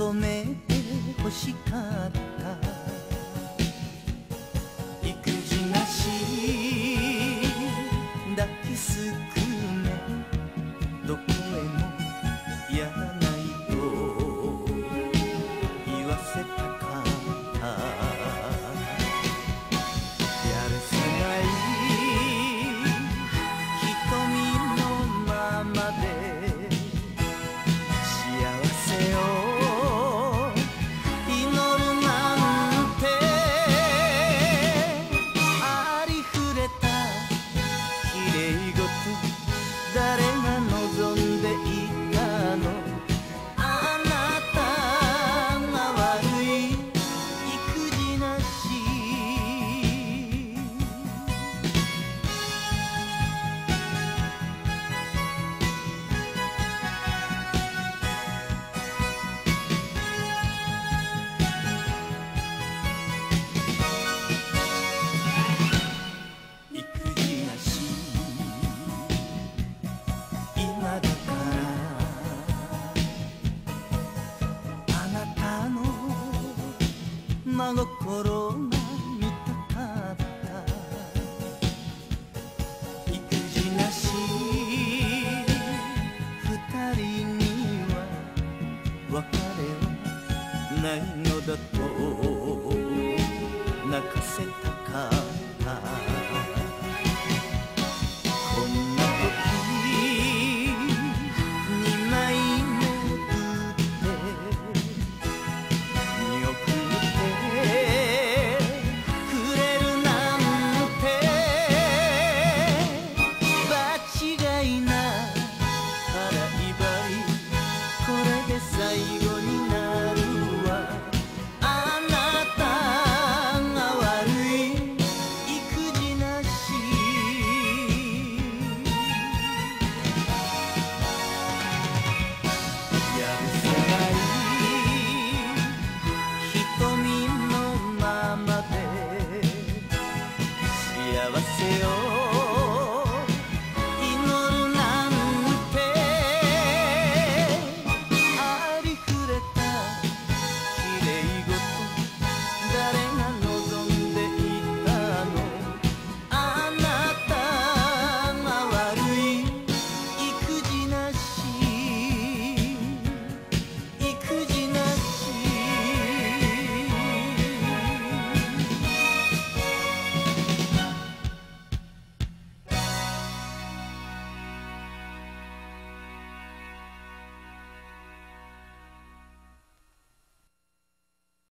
止めて欲しかった。育児なし抱きすくめどこへもやらないと言わせたかった。やるせない瞳のままで幸せを祈るなんて、ありふれたきれいごと誰が望んでいたの。あなたが悪い育児なし。育児なし今だからあなたの真心が見たかった。育児なし二人には別れはないのだと泣かせたか